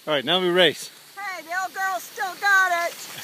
All right, now we race. Hey, the old girl still got it.